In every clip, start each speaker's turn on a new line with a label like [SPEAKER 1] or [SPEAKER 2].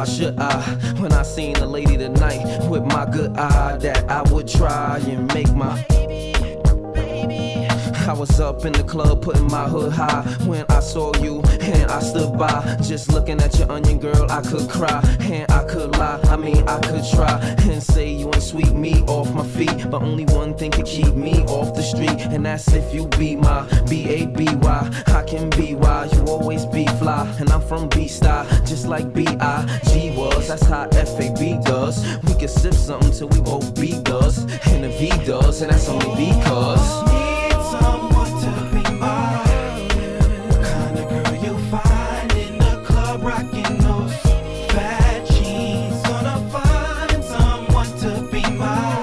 [SPEAKER 1] why should I? When I seen a lady tonight with my good eye, that I would try and make my I was up in the club putting my hood high when I saw you and I stood by, just looking at your onion, girl. I could cry and I could lie, I mean I could try and say you ain't sweep me off my feet, but only one thing could keep me off the street, and that's if you be my B-A-B-Y. I can be why you always be fly, and I'm from B-Style, just like B-I-G was. That's how F-A-B does. We can sip something till we both B does, and the V does, and that's only because
[SPEAKER 2] someone to be my kind of girl you'll find in the club rocking those fat jeans. Gonna find someone to be my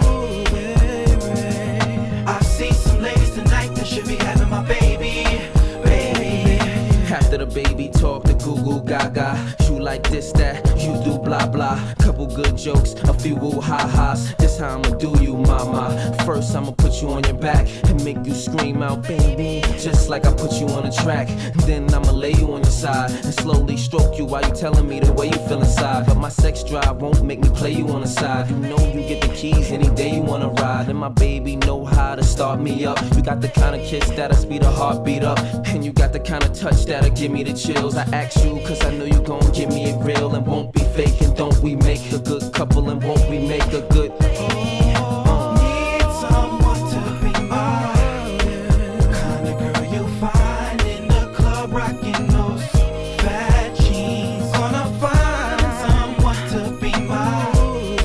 [SPEAKER 2] baby. I see some ladies tonight that should be having my baby.
[SPEAKER 1] After the baby talk, the goo goo gaga. You like this, that, you do blah blah. Couple good jokes, a few woo ha ha's. This how I'ma do you, mama. First I'ma put you on your back and make you scream out, baby, just like I put you on a track. Then I'ma lay you on your side and slowly stroke you while you telling me the way you feel inside. But my sex drive won't make me play you on the side. You know you get the keys any day you wanna ride, and my baby know how to start me up. You got the kind of kiss that'll speed a heartbeat up, and you got the kind of touch that'll give me the chills. I ask you cause I know you gon' give me it real and won't be fake. And don't we make a good couple, and won't we make a good
[SPEAKER 2] Need someone to be my kind of girl you'll find in the club rocking those fat jeans. Gonna find someone to be my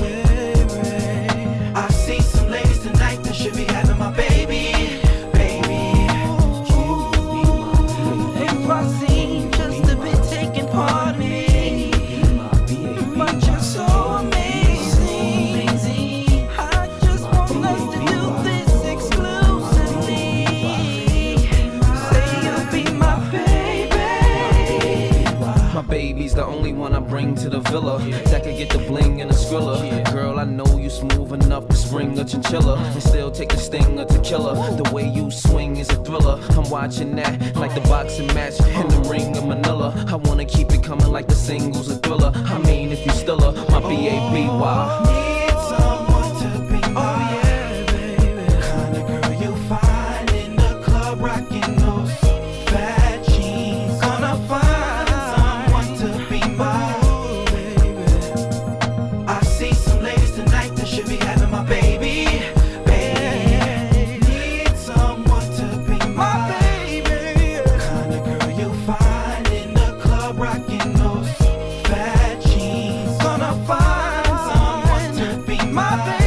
[SPEAKER 2] baby. I see some ladies tonight that should be having my baby. If I seem just a bit taking part in me, but you're so amazing. I just want us to do this exclusively. Say you'll be my baby.
[SPEAKER 1] My baby's the only one I bring to the villa that could get the bling and the skrilla. Girl, I know you smooth enough to spring a chinchilla and still take the sting of tequila. The way you swing is a thriller. I'm watching that like the boxing match in the ring of Manila. I wanna keep it coming like the singles a thriller. I mean, if you still are my B-A-B-Y.
[SPEAKER 2] Need someone to be my baby. Kind of girl you'll find in the club rocking those fat jeans. Gonna find someone to be my baby. I see some ladies tonight that should be having my baby. Need someone to be my baby. Kind of girl you'll find in the club rocking those fat jeans. Gonna find someone to be my baby.